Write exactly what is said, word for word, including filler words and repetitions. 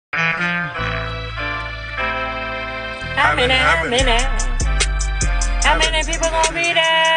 How many, how many, how many people gonna be there?